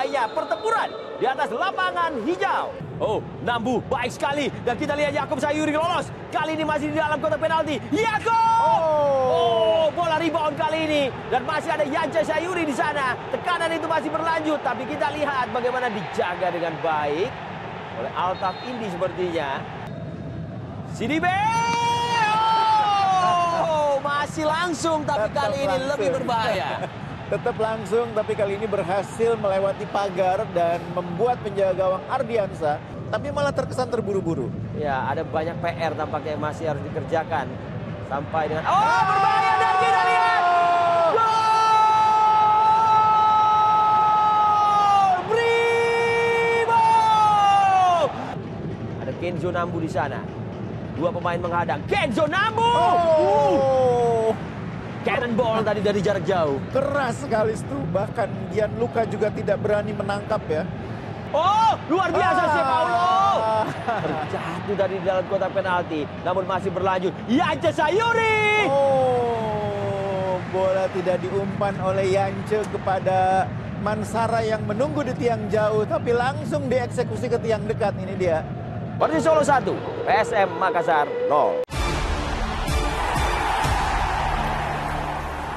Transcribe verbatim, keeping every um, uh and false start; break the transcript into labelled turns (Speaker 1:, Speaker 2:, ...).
Speaker 1: berbahaya. Pertempuran di atas lapangan hijau. Oh, Nambu baik sekali. Dan kita lihat Yakub Sayuri lolos. Kali ini masih di dalam kotak penalti. Yakub!
Speaker 2: Oh.
Speaker 1: Oh, bola rebound kali ini. Dan masih ada Yance Sayuri di sana. Tekanan itu masih berlanjut. Tapi kita lihat bagaimana dijaga dengan baik oleh Altaf Indi sepertinya. Sidibe! Oh, masih langsung. Tapi
Speaker 2: Tetap
Speaker 1: kali ini
Speaker 2: langsung.
Speaker 1: lebih berbahaya.
Speaker 2: Tetap langsung, tapi kali ini berhasil melewati pagar dan membuat penjaga gawang Ardiansa, tapi malah terkesan terburu-buru.
Speaker 1: Ya, ada banyak P R tampaknya yang masih harus dikerjakan. Sampai dengan... Oh, berbahaya dan kita lihat! Gol! Brimo! Ada Kenzo Nambu di sana. Dua pemain menghadang. Kenzo Nambu!
Speaker 2: Oh,
Speaker 1: Cannonball tadi dari jarak jauh.
Speaker 2: keras sekali itu. Bahkan Gianluca juga tidak berani menangkap ya.
Speaker 1: Oh, luar biasa
Speaker 2: Ah.
Speaker 1: si Paulo. Terjatuh dari dalam kotak penalti. Namun masih berlanjut. Yance Sayuri.
Speaker 2: Oh, bola tidak diumpan oleh Yance kepada Mansara yang menunggu di tiang jauh, tapi langsung dieksekusi ke tiang dekat. Ini dia.
Speaker 1: Persisolo satu, P S M Makassar nol.